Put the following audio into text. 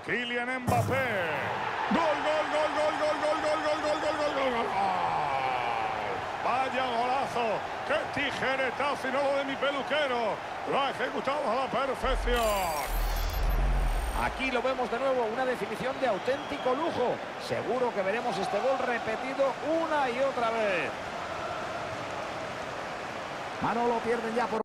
Kylian Mbappé. ¡Gol, gol, gol, gol, gol, gol, gol, gol, gol, gol, gol, gol, gol! ¡Vaya golazo! ¡Qué tijeretazo! Y no lo de mi peluquero. Lo ha ejecutado a la perfección. Aquí lo vemos de nuevo, una definición de auténtico lujo. Seguro que veremos este gol repetido una y otra vez. Manolo, pierden ya por